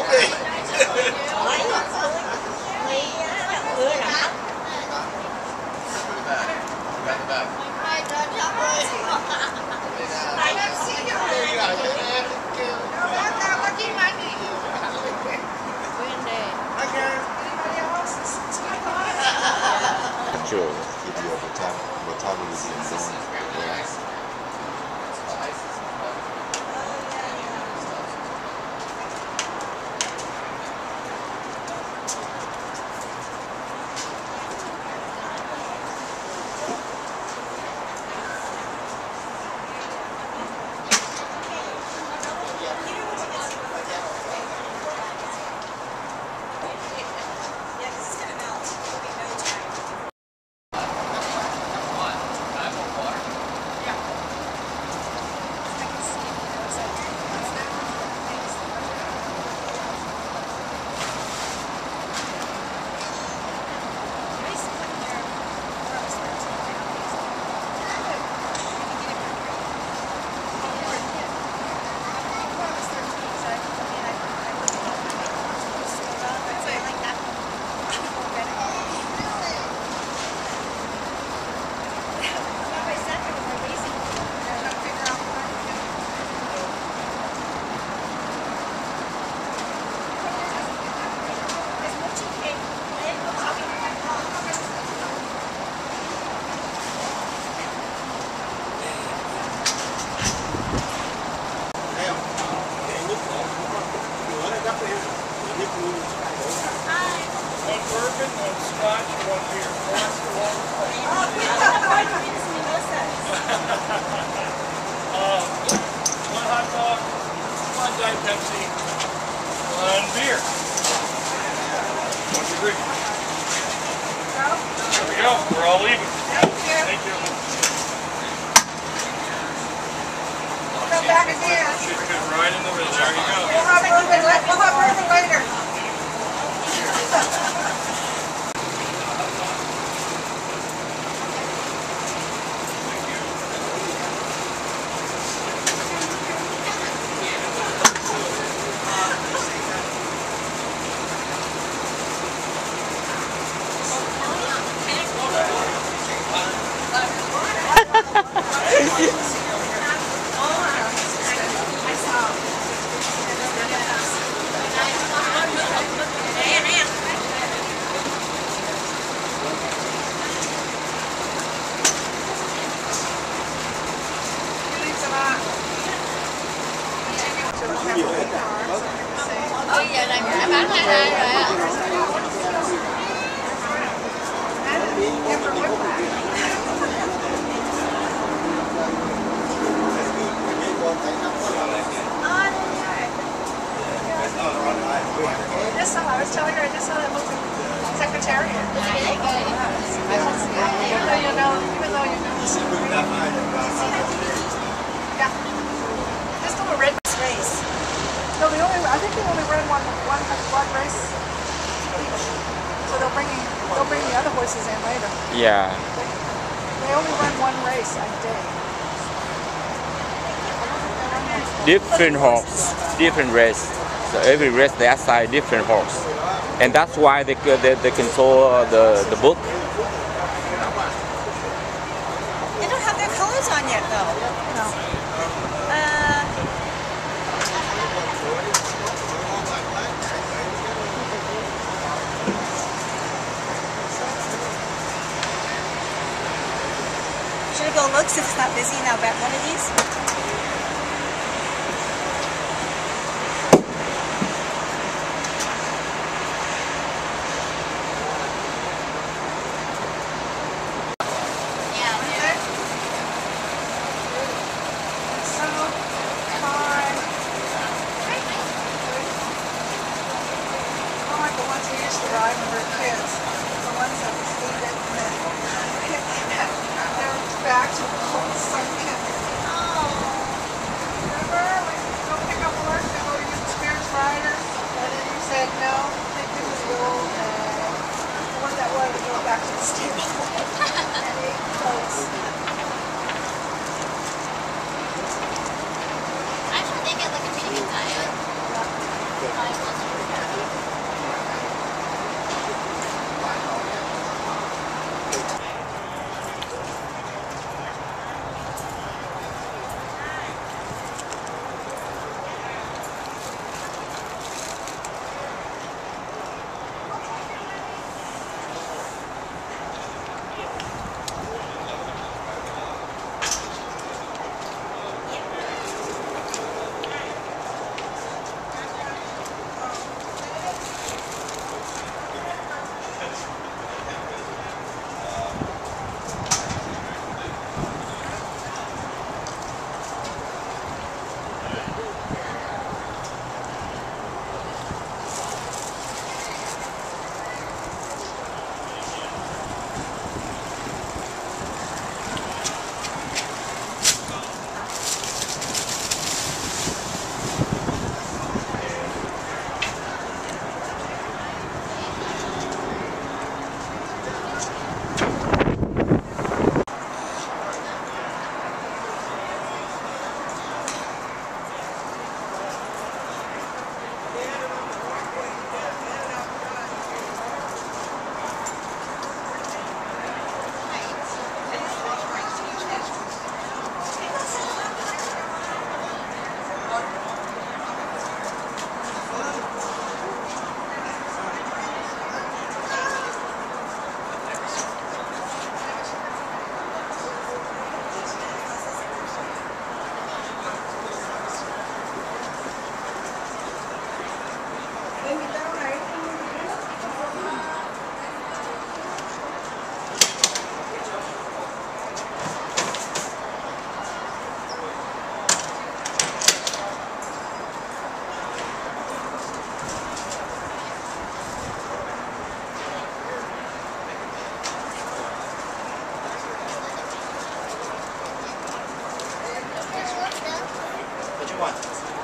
Sure. Give you what time it is in zone. One hot dog, one Diet Pepsi, one beer. What's your drink? There we go. We're all leaving. Thank you. Come back again. Should fit right in the middle. There you go. We'll have bourbon later. Đã bán hai rồi ạ. I was telling her I just saw that book Secretariat. Even though you know yeah. Just little red race. No, I think they only ran one race each. So they'll bring the other horses in later. Yeah. They only run one race a day. Different horse, different race. So every race they assign different horse, and that's why they control the book. They don't have their colors on yet, though. No. Should I go look since it's not busy now? About one of these. Back to the whole sunken. you want.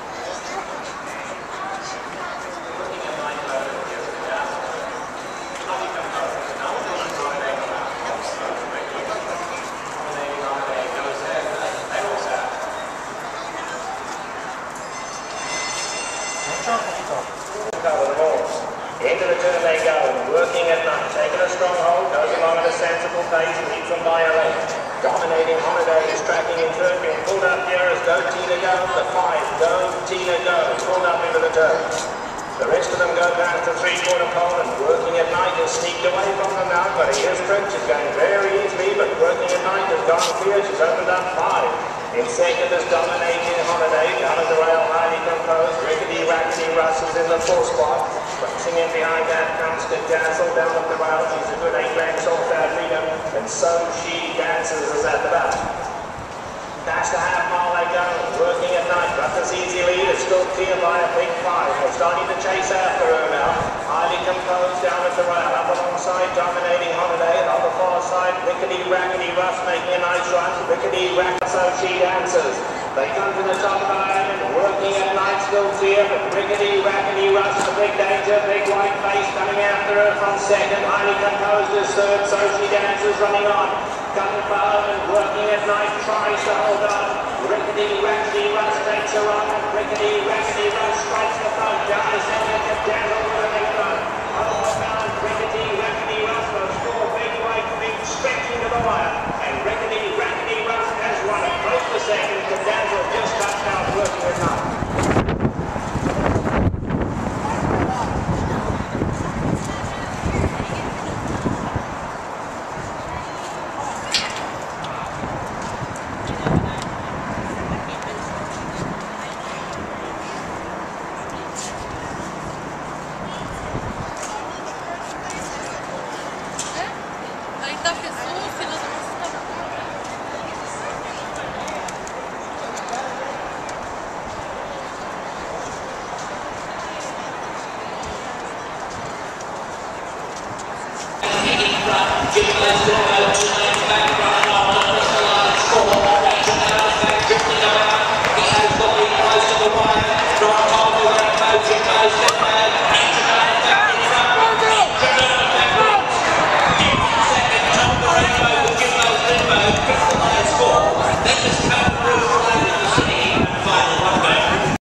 Into the turn they go, working at night, taking a strong hold, goes along at a sensible pace, leads them by a length. Dominating Holiday is tracking in third, being pulled up here as Go Tina Go, the 5, Go Tina Go, pulled up into the turn. The rest of them go past the three-quarter pole, and working at night has sneaked away from them now, but here's Prince, she's going very easily, but working at night has gone clear, she's opened up 5. In second is Dominating Holiday, down at the rail, highly composed. Rickety Rackety Russ is in the 4th spot. Racing in behind that comes to Dazzle down at the rail. She's a good 8 ranks off that leader. And So She Dances is at the back. Past the half-mile they go, working at night. Russ's easy lead is still clear by a big 5. They're starting to chase after her now. Highly composed down at the rail. Up alongside Dominating Holiday. And on the far side, Rickety Rackety Russ making a nice run. Rickety Rackety, So She Dances. They come to the top of the island, working at night, still clear, but Rickety Rackety Russ, the big danger, big white face coming after her from second. Highly composed is third, So She Dances running on. Coming for home and working at night, tries to hold on. Rickety Rackety Russ takes her on, and Rickety Rackety